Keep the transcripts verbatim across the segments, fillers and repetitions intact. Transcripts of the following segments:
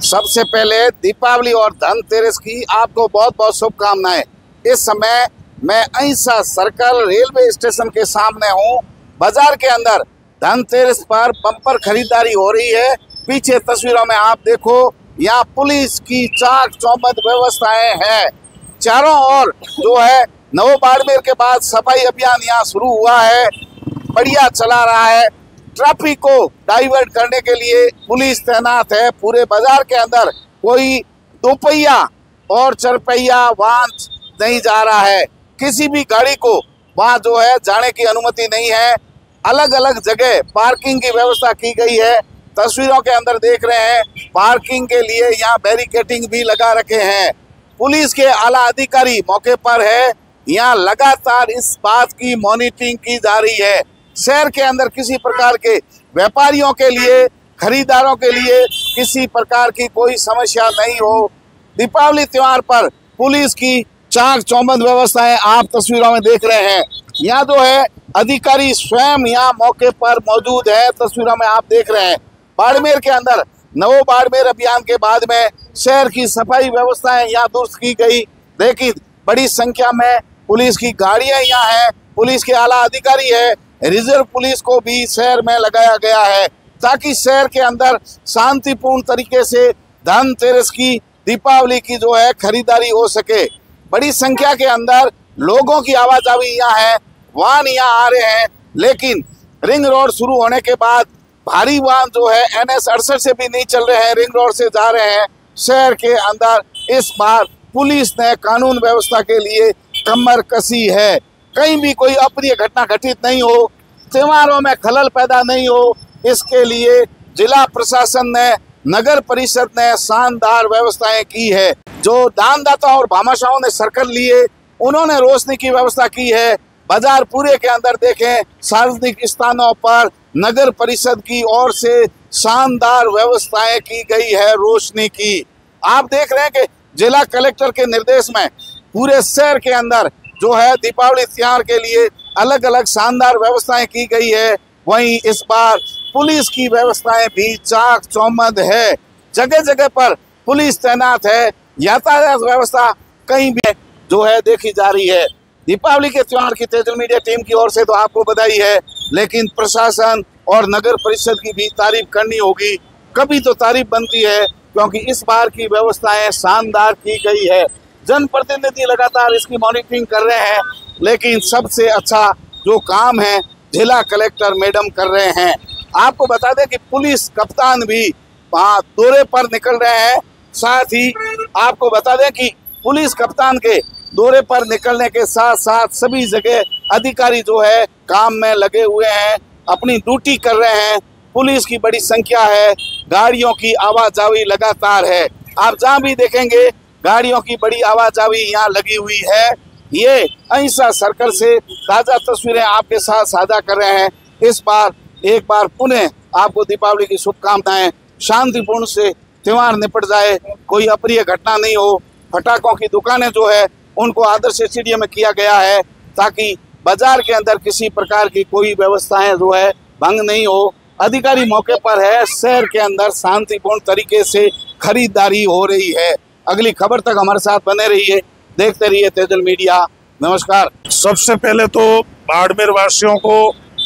सबसे पहले दीपावली और धनतेरस की आपको बहुत बहुत शुभकामनाएं। इस समय मैं अहिंसा सर्कल रेलवे स्टेशन के सामने हूं। बाजार के अंदर धनतेरस पर बम्पर खरीदारी हो रही है। पीछे तस्वीरों में आप देखो, यहाँ पुलिस की चाक चौबंद व्यवस्थाएं हैं। चारों ओर जो है नव बाड़मेर के बाद सफाई अभियान यहाँ शुरू हुआ है, बढ़िया चला रहा है। ट्रैफिक को डाइवर्ट करने के लिए पुलिस तैनात है। पूरे बाजार के अंदर कोई दोपहिया और चरपहिया वाहन नहीं जा रहा है। किसी भी गाड़ी को वहाँ जो है जाने की अनुमति नहीं है। अलग अलग जगह पार्किंग की व्यवस्था की गई है। तस्वीरों के अंदर देख रहे हैं, पार्किंग के लिए यहाँ बैरिकेडिंग भी लगा रखे हैं। पुलिस के आला अधिकारी मौके पर है। यहाँ लगातार इस बात की मॉनिटरिंग की जा रही है। शहर के अंदर किसी प्रकार के व्यापारियों के लिए, खरीदारों के लिए किसी प्रकार की कोई समस्या नहीं हो। दीपावली त्योहार पर पुलिस की चाक चौबंद व्यवस्थाएं आप तस्वीरों में देख रहे हैं। यहाँ जो है अधिकारी स्वयं यहाँ मौके पर मौजूद है। तस्वीरों में आप देख रहे हैं, बाड़मेर के अंदर नवो बाड़मेर अभियान के बाद में शहर की सफाई व्यवस्थाएं यहाँ दुरुस्त की गई, लेकिन बड़ी संख्या में पुलिस की गाड़ियां यहाँ हैं। पुलिस के आला अधिकारी है, रिजर्व पुलिस को भी शहर में लगाया गया है ताकि शहर के अंदर शांतिपूर्ण तरीके से धनतेरस की, दीपावली की जो है खरीदारी हो सके। बड़ी संख्या के अंदर लोगों की आवाजाही यहाँ है, वाहन यहाँ आ रहे हैं, लेकिन रिंग रोड शुरू होने के बाद भारी वाहन जो है एन एच अड़सठ से भी नहीं चल रहे हैं, रिंग रोड से जा रहे हैं। शहर के अंदर इस बार पुलिस ने कानून व्यवस्था के लिए कमर कसी है। कहीं भी कोई अप्रिय घटना घटित नहीं हो, त्योहारों में खलल पैदा नहीं हो, इसके लिए जिला प्रशासन ने, नगर परिषद ने शानदार व्यवस्थाएं की है। जो दानदाता और भामाशाहों ने सर्कल लिए, उन्होंने रोशनी की व्यवस्था की है। बाजार पूरे के अंदर देखें, सार्वजनिक स्थानों पर नगर परिषद की ओर से शानदार व्यवस्थाएं की गई है रोशनी की। आप देख रहे हैं कि जिला कलेक्टर के निर्देश में पूरे शहर के अंदर जो है दीपावली त्योहार के लिए अलग अलग शानदार व्यवस्थाएं की गई है। वहीं इस बार पुलिस की व्यवस्थाएं भी चाक चौबंद है। जगह जगह पर पुलिस तैनात है। यातायात व्यवस्था कहीं भी जो है देखी जा रही है। दीपावली के त्योहार की तेजल मीडिया टीम की ओर से तो आपको बधाई है, लेकिन प्रशासन और नगर परिषद की भी तारीफ करनी होगी। कभी तो तारीफ बनती है, क्योंकि इस बार की व्यवस्थाएं शानदार की गई है। जनप्रतिनिधि लगातार इसकी मॉनिटरिंग कर रहे हैं, लेकिन सबसे अच्छा जो काम है जिला कलेक्टर मैडम कर रहे हैं। आपको बता दें कि पुलिस कप्तान भी वहाँ दौरे पर निकल रहे हैं। साथ ही आपको बता दें कि पुलिस कप्तान के दौरे पर निकलने के साथ साथ सभी जगह अधिकारी जो है काम में लगे हुए हैं, अपनी ड्यूटी कर रहे हैं। पुलिस की बड़ी संख्या है, गाड़ियों की आवाजाही लगातार है। आप जहाँ भी देखेंगे गाड़ियों की बड़ी आवाजाही यहाँ लगी हुई है। ये अहिंसा सर्कल से ताज़ा तस्वीरें आपके साथ साझा कर रहे हैं। इस बार एक बार पुनः आपको दीपावली की शुभकामनाएं। शांतिपूर्ण से त्योहार निपट जाए, कोई अप्रिय घटना नहीं हो। पटाखों की दुकानें जो है उनको आदर्श स्टेडियम में किया गया है ताकि बाजार के अंदर किसी प्रकार की कोई व्यवस्थाएं जो है भंग नहीं हो। अधिकारी मौके पर है। शहर के अंदर शांतिपूर्ण तरीके से खरीदारी हो रही है। अगली खबर तक हमारे साथ बने रहिए, देखते रहिए तेजल मीडिया। नमस्कार। सबसे पहले तो बाड़मेर वासियों को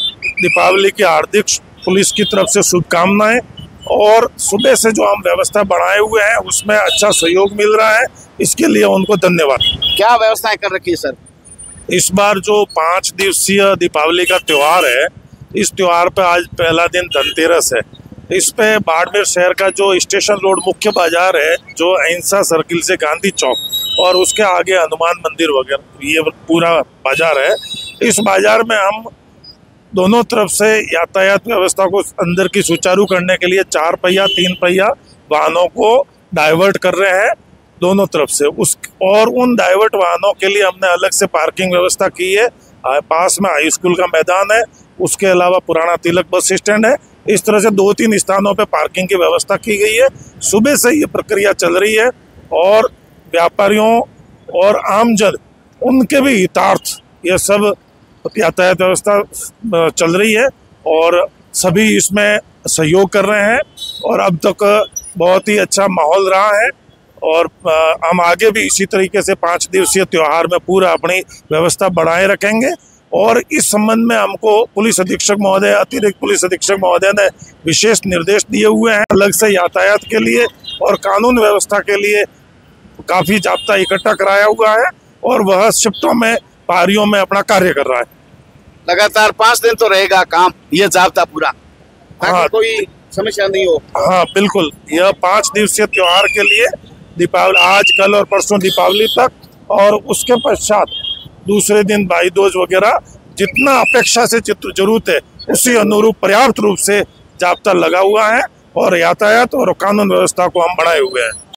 दीपावली की हार्दिक पुलिस की तरफ से शुभकामनाएं। और सुबह से जो हम व्यवस्था बढ़ाए हुए हैं उसमें अच्छा सहयोग मिल रहा है, इसके लिए उनको धन्यवाद। क्या व्यवस्थाएं कर रखी है सर? इस बार जो पाँच दिवसीय दीपावली का त्यौहार है, इस त्यौहार पे आज पहला दिन धनतेरस है। इस पे बाड़मेर शहर का जो स्टेशन रोड मुख्य बाजार है, जो अहिंसा सर्किल से गांधी चौक और उसके आगे हनुमान मंदिर वगैरह, ये पूरा बाजार है। इस बाजार में हम दोनों तरफ से यातायात व्यवस्था को अंदर की सुचारू करने के लिए चार पहिया, तीन पहिया वाहनों को डाइवर्ट कर रहे हैं दोनों तरफ से। उस और उन डाइवर्ट वाहनों के लिए हमने अलग से पार्किंग व्यवस्था की है। पास में हाई स्कूल का मैदान है, उसके अलावा पुराना तिलक बस स्टैंड है। इस तरह से दो तीन स्थानों पे पार्किंग की व्यवस्था की गई है। सुबह से ये प्रक्रिया चल रही है और व्यापारियों और आमजन उनके भी हितार्थ ये सब यातायात व्यवस्था चल रही है और सभी इसमें सहयोग कर रहे हैं। और अब तक बहुत ही अच्छा माहौल रहा है और हम आगे भी इसी तरीके से पाँच दिवसीय त्यौहार में पूरा अपनी व्यवस्था बढ़ाए रखेंगे। और इस संबंध में हमको पुलिस अधीक्षक महोदय, अतिरिक्त पुलिस अधीक्षक महोदय ने विशेष निर्देश दिए हुए हैं। अलग से यातायात के लिए और कानून व्यवस्था के लिए काफ़ी जाब्ता इकट्ठा कराया हुआ है और वह शिफ्टों में, पारियों में अपना कार्य कर रहा है। लगातार पाँच दिन तो रहेगा काम, ये जाब्ता पूरा, ताकि हाँ, कोई समस्या नहीं हो। हाँ बिल्कुल, यह पाँच दिवसीय त्योहार के लिए दीपावली, आज कल और परसों दीपावली तक, और उसके पश्चात दूसरे दिन भाई दूज वगैरह, जितना अपेक्षा से जरूरत है उसी अनुरूप पर्याप्त रूप से जाब्ता लगा हुआ है और यातायात और कानून व्यवस्था को हम बढ़ाए हुए हैं।